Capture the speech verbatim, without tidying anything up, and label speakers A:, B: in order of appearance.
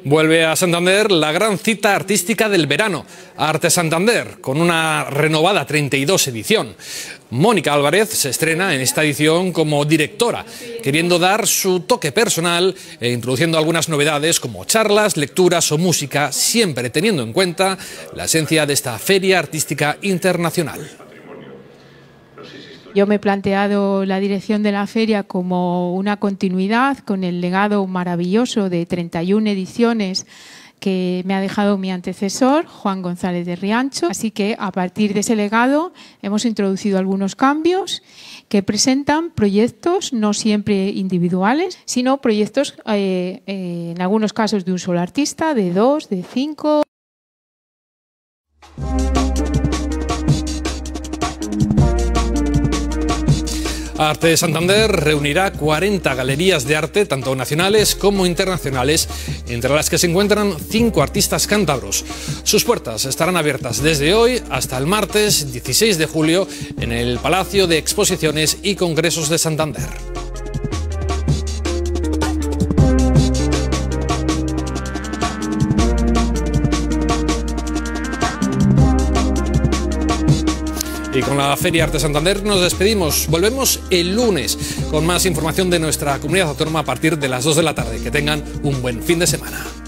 A: Vuelve a Santander la gran cita artística del verano, Arte Santander, con una renovada treinta y dos edición. Mónica Álvarez se estrena en esta edición como directora, queriendo dar su toque personal e introduciendo algunas novedades como charlas, lecturas o música, siempre teniendo en cuenta la esencia de esta feria artística internacional.
B: Yo me he planteado la dirección de la feria como una continuidad con el legado maravilloso de treinta y una ediciones que me ha dejado mi antecesor, Juan González de Riancho. Así que a partir de ese legado hemos introducido algunos cambios que presentan proyectos no siempre individuales, sino proyectos eh, eh, en algunos casos de un solo artista, de dos, de cinco.
A: Arte Santander reunirá cuarenta galerías de arte, tanto nacionales como internacionales, entre las que se encuentran cinco artistas cántabros. Sus puertas estarán abiertas desde hoy hasta el martes dieciséis de julio en el Palacio de Exposiciones y Congresos de Santander. Y con la Feria Arte Santander nos despedimos. Volvemos el lunes con más información de nuestra comunidad autónoma a partir de las dos de la tarde. Que tengan un buen fin de semana.